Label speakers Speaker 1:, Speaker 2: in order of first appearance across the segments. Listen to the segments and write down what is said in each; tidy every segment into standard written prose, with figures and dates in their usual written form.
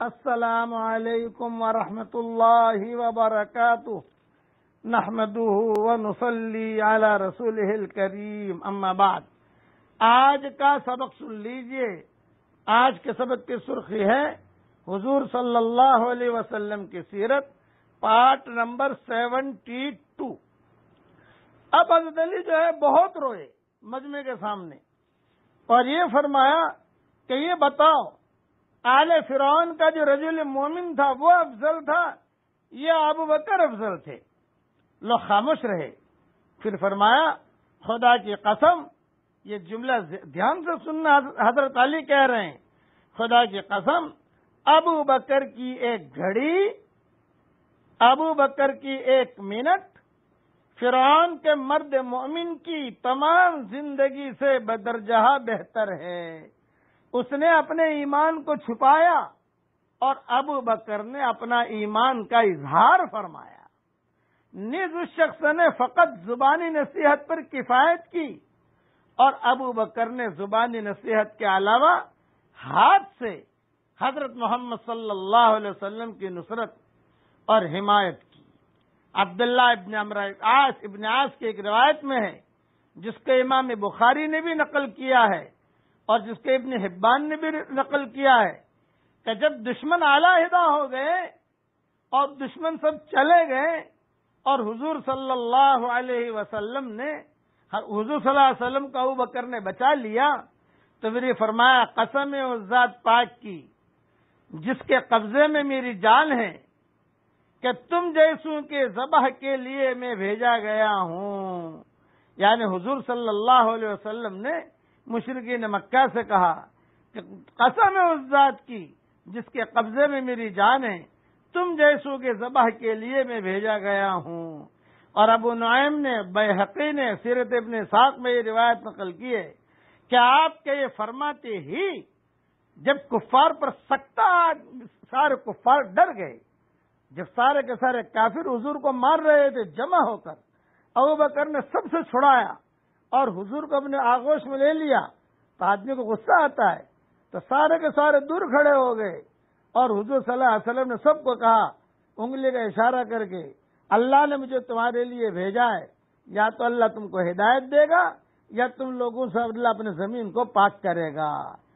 Speaker 1: السلام علیکم ورحمۃ اللہ وبرکاتہ نحمده ونصلی علی رسولہ الکریم اما بعد۔ آج کا سبق سن لیجئے۔ آج کے سبق کی سرخی ہے حضور صلی اللہ علیہ وسلم کی سیرت، پارٹ نمبر 72۔ اب حضرت علی جو ہے بہت روئے مجمع کے سامنے اور یہ فرمایا کہ یہ بتاؤ آل فرعون کا جو رجل مومن تھا وہ افضل تھا یا ابو بکر افضل تھے؟ لوگ خاموش رہے۔ پھر فرمایا خدا کی قسم، یہ جملہ دھیان سے سننا، حضرت علی کہہ رہے ہیں خدا کی قسم، ابو بکر کی ایک گھڑی، ابو بکر کی ایک منٹ فرعون کے مرد مومن کی تمام زندگی سے بدرجہ بہتر ہے۔ اس نے اپنے ایمان کو چھپایا اور ابو بکر نے اپنا ایمان کا اظہار فرمایا۔ نیز اس شخص نے فقط زبانی نصیحت پر کفایت کی اور ابو بکر نے زبانی نصیحت کے علاوہ ہاتھ سے حضرت محمد صلی اللہ علیہ وسلم کی نصرت اور حمایت کی۔ عبداللہ ابن عمرو ابن عاص کی ایک روایت میں ہے، جس کے امام بخاری نے بھی نقل کیا ہے اور جس کے ابن حبان نے بھی نقل کیا ہے، کہ جب دشمن علیحدہ ہو گئے اور دشمن سب چلے گئے اور حضور صلی اللہ علیہ وسلم نے حضور صلی اللہ علیہ وسلم کو ابو بکر نے بچا لیا، تو پھر یہ فرمایا قسم اس ذات پاک کی جس کے قبضے میں میری جان ہے کہ تم جیسوں کے ذبح کے لیے میں بھیجا گیا ہوں۔ یعنی حضور صلی اللہ علیہ وسلم نے مشرکین مکہ سے کہا کہ قسم ہے اس ذات کی جس کے قبضے میں میری جان ہے، تم جیسوں کے ذبح کے لیے میں بھیجا گیا ہوں۔ اور ابو نعیم نے بیہقی نے سیرت ابن اسحاق میں یہ روایت نقل کی ہے کہ آپ کے یہ فرماتے ہی جب کفار پر سکتہ، سارے کفار ڈر گئے، جب سارے کے سارے کافر حضور کو مار رہے تھے جمع ہو کر، ابو بکر نے سب سے چھڑایا اور حضور کو اپنے آغوش میں لے لیا، تو آدمی کو غصہ آتا ہے، تو سارے کے سارے دور کھڑے ہو گئے اور حضور صلی اللہ علیہ وسلم نے سب کو کہا انگلی کا اشارہ کر کے، اللہ نے مجھے تمہارے لیے بھیجا ہے، یا تو اللہ تم کو ہدایت دے گا یا تم لوگوں سے اللہ اپنے زمین کو پاک کرے گا۔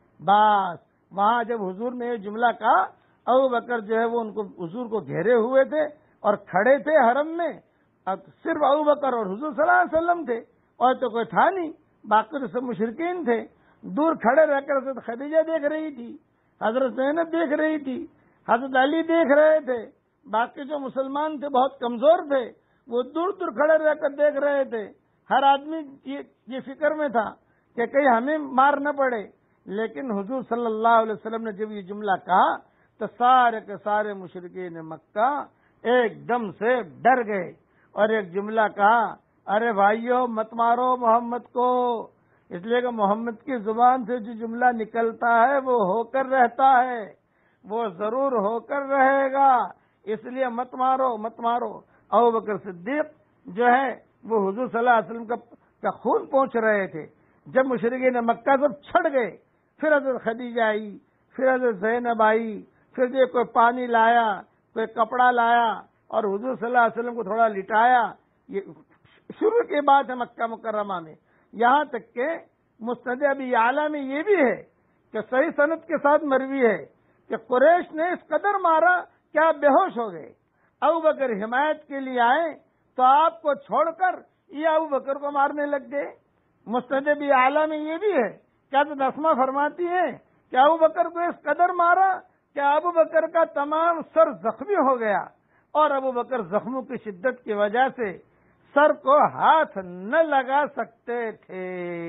Speaker 1: بس وہاں جب حضور نے یہ جملہ کہا، ابو بکر جو ہے وہ ان کو حضور کو گھیرے ہوئے تھے اور کھڑے تھے حرم میں، اب صرف ابو بکر اور حضور صلی اللہ علیہ وسلم تھے اور تو کوئی تھا نہیں، باقی تو سب مشرکین تھے۔ دور کھڑے رہ کر حضرت خدیجہ دیکھ رہی تھی، حضرت زینب دیکھ رہی تھی، حضرت علی دیکھ رہے تھے، باقی جو مسلمان تھے بہت کمزور تھے، وہ دور دور کھڑے رہ کر دیکھ رہے تھے۔ ہر آدمی یہ فکر میں تھا کہ کہیں ہمیں مار نہ پڑے، لیکن حضور صلی اللہ علیہ وسلم نے جب یہ جملہ کہا تو سارے کے سارے مشرکین مکہ ایک دم سے ڈر گئے اور ایک جملہ کہا، ارے بھائیو مت مارو محمد کو، اس لیے کہ محمد کی زبان سے جو جملہ نکلتا ہے وہ ہو کر رہتا ہے، وہ ضرور ہو کر رہے گا، اس لیے مت مارو مت مارو۔ ابو بکر صدیق جو ہے وہ حضور صلی اللہ علیہ وسلم کا خون پہنچ رہے تھے۔ جب مشرکین مکہ سب چھڑ گئے، پھر حضرت خدیجہ آئی، پھر حضرت زینب آئی، پھر جو کوئی پانی لایا، کوئی کپڑا لایا اور حضور صلی اللہ علیہ وسلم کو تھوڑا لٹایا۔ یہ شروع کی بات ہے مکہ مکرمہ میں، یہاں تک کہ مسند ابی اعلیٰ میں یہ بھی ہے کہ صحیح سند کے ساتھ مروی ہے کہ قریش نے اس قدر مارا کہ آپ بے ہوش ہو گئے۔ ابو بکر حمایت کے لیے آئے تو آپ کو چھوڑ کر یہ ابو بکر کو مارنے لگ گئے۔ مسند ابی اعلیٰ میں یہ بھی ہے کہ حضرت اسماء فرماتی ہیں کہ ابو بکر کو اس قدر مارا کہ ابو بکر کا تمام سر زخمی ہو گیا اور ابو بکر زخموں کی شدت کی وجہ سے سر کو ہاتھ نہ لگا سکتے تھے۔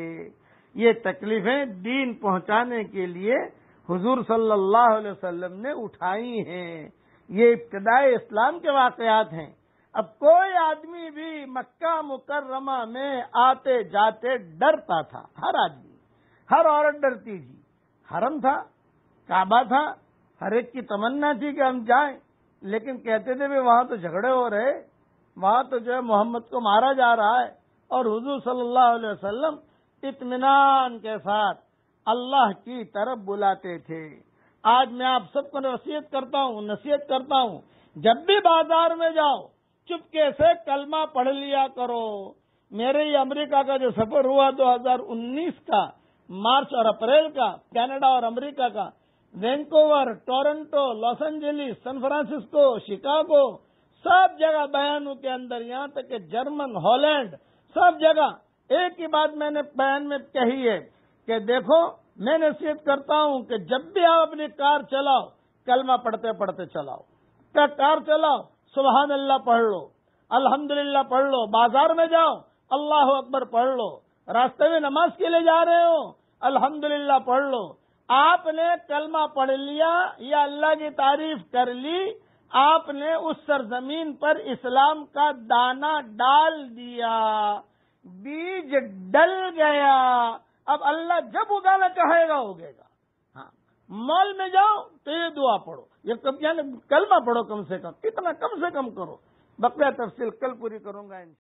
Speaker 1: یہ تکلیفیں دین پہنچانے کے لیے حضور صلی اللہ علیہ وسلم نے اٹھائی ہیں۔ یہ ابتدائی اسلام کے واقعات ہیں۔ اب کوئی آدمی بھی مکہ مکرمہ میں آتے جاتے ڈرتا تھا، ہر آدمی، ہر عورت ڈرتی تھی۔ حرم تھا، کعبہ تھا، ہر ایک کی تمنا تھی کہ ہم جائیں، لیکن کہتے تھے بھی وہاں تو جھگڑے ہو رہے، وہاں تو جو ہے محمد کو مارا جا رہا ہے، اور حضور صلی اللہ علیہ وسلم اطمینان کے ساتھ اللہ کی طرف بلاتے تھے۔ آج میں آپ سب کو نصیحت کرتا ہوں جب بھی بازار میں جاؤ چپکے سے کلمہ پڑھ لیا کرو. میرے یہ امریکہ کا جو سفر ہوا 2019 کا مارچ اور اپریل کا، کینیڈا اور امریکہ کا، Vancouver, Toronto, Los Angeles, San Francisco, Chicago, سب جگہ بیانوں کے اندر، یہاں تک کہ جرمن، ہالینڈ، سب جگہ ایک ہی بات میں نے بیان میں کہی ہے کہ دیکھو میں نصیحت کرتا ہوں کہ جب بھی آپ اپنی کار چلاؤ کلمہ پڑھتے پڑھتے چلاؤ. کار چلاؤ سبحان اللہ پڑھ لو، الحمدللہ پڑھ لو. بازار میں جاؤ اللہ اکبر پڑھ لو. راستے میں نماز کے لیے جا رہے ہو الحمدللہ پڑھ لو. آپ نے کلمہ پڑھ لیا یا اللہ کی تعریف کر لی، آپ نے اس سرزمین پر اسلام کا دانہ ڈال دیا، بیج ڈل گیا. اب اللہ جب اگانا چاہے گا اگے گا. ہاں، مال میں جاؤ تو یہ دعا پڑھو، یعنی کلمہ پڑھو، کم سے کم اتنا کم سے کم کرو. بقیہ تفصیل کل پوری کروں گا.